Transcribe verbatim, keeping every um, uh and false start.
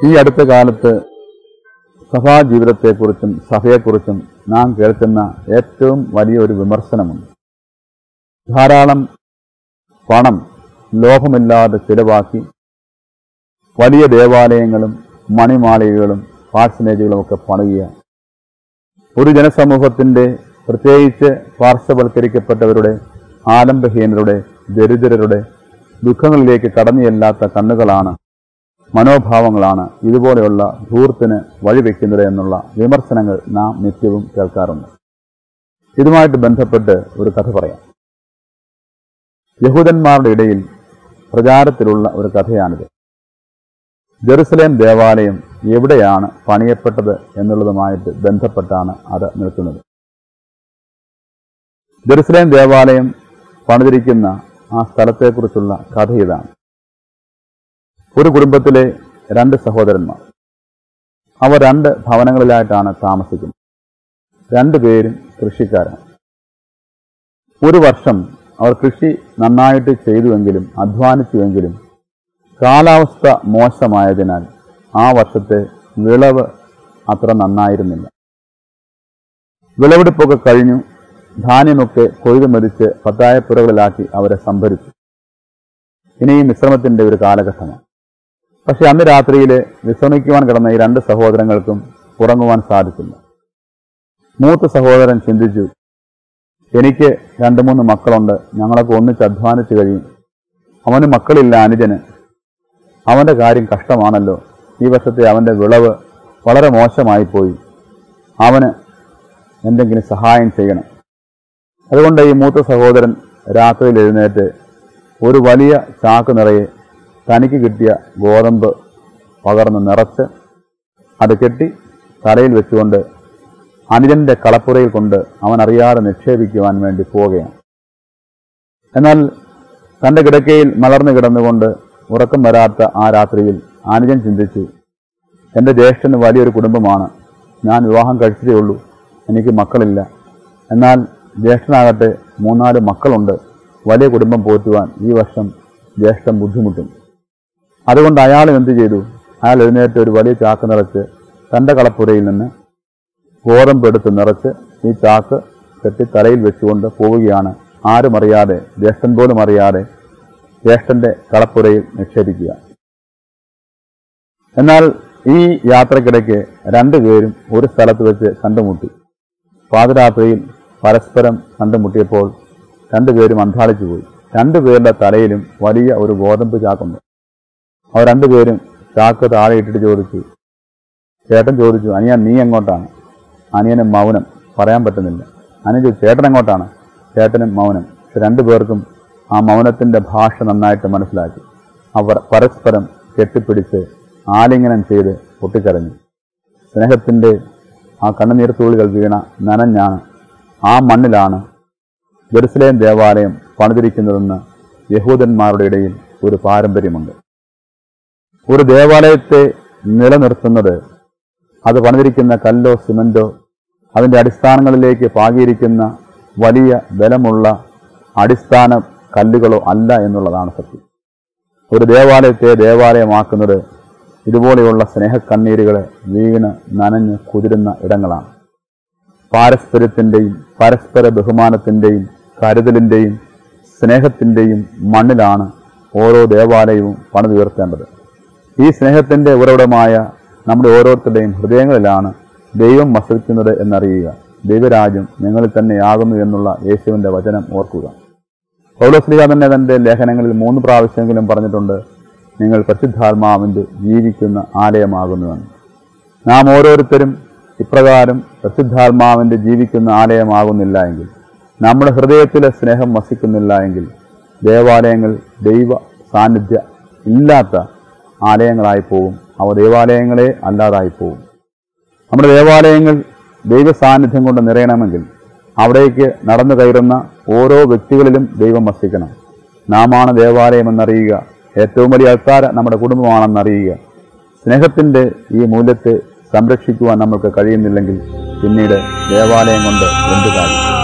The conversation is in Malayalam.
ഈ അടുത്ത കാലത്ത് സഭാജീവിതത്തെക്കുറിച്ചും സഭയെക്കുറിച്ചും നാം കേൾക്കുന്ന ഏറ്റവും വലിയൊരു വിമർശനമുണ്ട്. ധാരാളം പണം ലോഭമില്ലാതെ ചിലവാക്കി വലിയ ദേവാലയങ്ങളും മണിമാളികകളും പാഴ്സനേജുകളും ഒക്കെ പണിയുക, ഒരു ജനസമൂഹത്തിൻ്റെ പ്രത്യേകിച്ച് പാർശ്വവൽക്കരിക്കപ്പെട്ടവരുടെ, ആലംബഹീനരുടെ, ദരിദ്രരുടെ ദുഃഖങ്ങളിലേക്ക് കടന്നുചെല്ലാത്ത കണ്ണുകളാണ്, മനോഭാവങ്ങളാണ് ഇതുപോലെയുള്ള ധൂർത്തിന് വഴിവെക്കുന്നത് എന്നുള്ള വിമർശനങ്ങൾ നാം നിത്യവും കേൾക്കാറുണ്ട്. ഇതുമായിട്ട് ബന്ധപ്പെട്ട് ഒരു കഥ പറയാം. യഹൂദന്മാരുടെ ഇടയിൽ പ്രചാരത്തിലുള്ള ഒരു കഥയാണിത്. ജെറുസലേം ദേവാലയം എവിടെയാണ് പണിയപ്പെട്ടത് എന്നുള്ളതുമായിട്ട് ബന്ധപ്പെട്ടാണ് അത് നിൽക്കുന്നത്. ജെറുസലേം ദേവാലയം പണിതിരിക്കുന്ന ആ സ്ഥലത്തെക്കുറിച്ചുള്ള കഥ ഇതാണ്. ഒരു കുടുംബത്തിലെ രണ്ട് സഹോദരന്മാർ, അവർ രണ്ട് ഭവനങ്ങളിലായിട്ടാണ് താമസിക്കുന്നത്. രണ്ടുപേരും കൃഷിക്കാരാണ്. ഒരു വർഷം അവർ കൃഷി നന്നായിട്ട് ചെയ്തുവെങ്കിലും അധ്വാനിച്ചുവെങ്കിലും കാലാവസ്ഥ മോശമായതിനാൽ ആ വർഷത്തെ വിളവ് അത്ര നന്നായിരുന്നില്ല. വിളവെടുപ്പൊക്കെ കഴിഞ്ഞു, ധാന്യമൊക്കെ കൊയ്തു മതിച്ച് പത്തായപ്പുരകളിലാക്കി അവരെ സംഭരിച്ചു. ഇനിയും വിശ്രമത്തിന്റെ ഒരു കാലഘട്ടമാണ്. പക്ഷെ അന്ന് രാത്രിയിൽ വിശ്രമിക്കുവാൻ കിടന്ന ഈ രണ്ട് സഹോദരങ്ങൾക്കും ഉറങ്ങുവാൻ സാധിച്ചില്ല. മൂത്ത സഹോദരൻ ചിന്തിച്ചു, എനിക്ക് രണ്ട് മൂന്ന് മക്കളുണ്ട്, ഞങ്ങളൊക്കെ ഒന്നിച്ച് അധ്വാനിച്ചു കഴിയും. അവന് മക്കളില്ല, അനുജന്. അവൻ്റെ കാര്യം കഷ്ടമാണല്ലോ. ഈ വർഷത്തെ അവൻ്റെ വിളവ് വളരെ മോശമായിപ്പോയി. അവന് എന്തെങ്കിലും സഹായം ചെയ്യണം. അതുകൊണ്ട് ഈ മൂത്ത സഹോദരൻ രാത്രിയിൽ എഴുന്നേറ്റ് ഒരു വലിയ ചാക്ക് നിറയെ തനിക്ക് കിട്ടിയ ഗോതമ്പ് പകർന്ന് നിറച്ച് അത് കെട്ടി തലയിൽ വെച്ചുകൊണ്ട് അനുജന്റെ കളപ്പുരയിൽ കൊണ്ട് അവൻ അറിയാതെ നിക്ഷേപിക്കുവാൻ വേണ്ടി പോവുകയാണ്. എന്നാൽ തൻ്റെ കിടക്കയിൽ മലർന്നു കിടന്നുകൊണ്ട് ഉറക്കം വരാത്ത ആ രാത്രിയിൽ അനുജൻ ചിന്തിച്ചു, എൻ്റെ ജ്യേഷ്ഠന് വലിയൊരു കുടുംബമാണ്, ഞാൻ വിവാഹം കഴിച്ചതേ ഉള്ളൂ, എനിക്ക് മക്കളില്ല. എന്നാൽ ജ്യേഷ്ഠനാകട്ടെ മൂന്നാല് മക്കളുണ്ട്, വലിയ കുടുംബം പോറ്റുവാൻ ഈ വർഷം ജ്യേഷ്ഠൻ ബുദ്ധിമുട്ടും. അതുകൊണ്ട് അയാൾ എന്ത് ചെയ്തു? അയാൾ എഴുന്നേറ്റ് ഒരു വലിയ ചാക്ക് നിറച്ച് തൻ്റെ കളപ്പുരയിൽ നിന്ന് ഗോതമ്പ് എടുത്ത് നിറച്ച് ഈ ചാക്ക് കെട്ടി തലയിൽ വെച്ചുകൊണ്ട് പോവുകയാണ്. ആരും അറിയാതെ, ജ്യേഷ്ഠൻ പോലും അറിയാതെ ജ്യേഷ്ഠന്റെ കളപ്പുരയിൽ നിക്ഷേപിക്കുക. എന്നാൽ ഈ യാത്രക്കിടയ്ക്ക് രണ്ടുപേരും ഒരു സ്ഥലത്ത് വെച്ച് കണ്ടുമുട്ടി. പാതിരാത്രിയിൽ പരസ്പരം കണ്ടുമുട്ടിയപ്പോൾ രണ്ടുപേരും അന്ധാളിച്ചു പോയി. രണ്ടുപേരുടെ തലയിലും വലിയ ഒരു ഗോതമ്പ് ചാക്കുണ്ട്. അവർ രണ്ടുപേരും ചാക്ക് താഴെ ഇട്ടിട്ട് ചോദിച്ചു, ചേട്ടൻ ചോദിച്ചു, അനിയൻ നീ എങ്ങോട്ടാണ്? അനിയനും മൗനം, പറയാൻ പറ്റുന്നില്ല. അനിയൻ ചോദിച്ചു, ചേട്ടൻ എങ്ങോട്ടാണ്? ചേട്ടനും മൗനം. പക്ഷെ രണ്ടുപേർക്കും ആ മൗനത്തിൻ്റെ ഭാഷ നന്നായിട്ട് മനസ്സിലാക്കി. അവർ പരസ്പരം കെട്ടിപ്പിടിച്ച് ആലിംഗനം ചെയ്ത് പൊട്ടിക്കരഞ്ഞു. സ്നേഹത്തിൻ്റെ ആ കണ്ണുനീർത്തുള്ളികൾ വീണ നനഞ്ഞാണ് ആ മണ്ണിലാണ് ജെറുസലേം ദേവാലയം പണിതിരിക്കുന്നതെന്ന് യഹൂദന്മാരുടെ ഇടയിൽ ഒരു പാരമ്പര്യമുണ്ട്. ഒരു ദേവാലയത്തെ നിലനിർത്തുന്നത് അത് പണിതിരിക്കുന്ന കല്ലോ സിമന്റോ അതിൻ്റെ അടിസ്ഥാനങ്ങളിലേക്ക് പാകിയിരിക്കുന്ന വലിയ ബലമുള്ള അടിസ്ഥാന കല്ലുകളോ അല്ല എന്നുള്ളതാണ് സത്യം. ഒരു ദേവാലയത്തെ ദേവാലയമാക്കുന്നത് ഇതുപോലെയുള്ള സ്നേഹക്കണ്ണീരുകളെ വീണ് നനഞ്ഞ് കുതിരുന്ന ഇടങ്ങളാണ്. പാരസ്പര്യത്തിൻ്റെയും പരസ്പര ബഹുമാനത്തിൻ്റെയും കരുതലിൻ്റെയും സ്നേഹത്തിൻ്റെയും മണ്ണിലാണ് ഓരോ ദേവാലയവും പണിതുയർത്തേണ്ടത്. ഈ സ്നേഹത്തിൻ്റെ ഉറവിടമായ നമ്മുടെ ഓരോരുത്തരുടെയും ഹൃദയങ്ങളിലാണ് ദൈവം വസിക്കുന്നത് എന്നറിയുക. ദൈവരാജ്യം നിങ്ങളിൽ തന്നെയാകുന്നു എന്നുള്ള യേശുവിൻ്റെ വചനം ഓർക്കുക. പൗലോസ്ലീഹ തന്നെ തൻ്റെ ലേഖനങ്ങളിൽ മൂന്ന് പ്രാവശ്യമെങ്കിലും പറഞ്ഞിട്ടുണ്ട്, നിങ്ങൾ പരിശുദ്ധാത്മാവിൻ്റെ ജീവിക്കുന്ന ആലയമാകുന്നുവെന്ന്. നാം ഓരോരുത്തരും ഇപ്രകാരം പരിശുദ്ധാത്മാവിൻ്റെ ജീവിക്കുന്ന ആലയമാകുന്നില്ല എങ്കിൽ, നമ്മുടെ ഹൃദയത്തിലെ സ്നേഹം വസിക്കുന്നില്ല എങ്കിൽ, ദേവാലയങ്ങൾ ദൈവ സാന്നിധ്യ ഇല്ലാത്ത ആലയങ്ങളായി പോവും. അവ ദേവാലയങ്ങളെ അല്ലാതായി പോവും. നമ്മുടെ ദേവാലയങ്ങൾ ദൈവ സാന്നിധ്യം കൊണ്ട് നിറയണമെങ്കിൽ അവിടേക്ക് നടന്നു കയറുന്ന ഓരോ വ്യക്തികളിലും ദൈവം വസിക്കണം. നാമാണ് ദേവാലയമെന്നറിയുക. ഏറ്റവും വലിയ ആൾക്കാർ നമ്മുടെ കുടുംബമാണെന്നറിയുക. സ്നേഹത്തിൻ്റെ ഈ മൂല്യത്തെ സംരക്ഷിക്കുവാൻ നമുക്ക് കഴിയുന്നില്ലെങ്കിൽ പിന്നീട് ദേവാലയം കൊണ്ട് എന്ത് കാര്യം?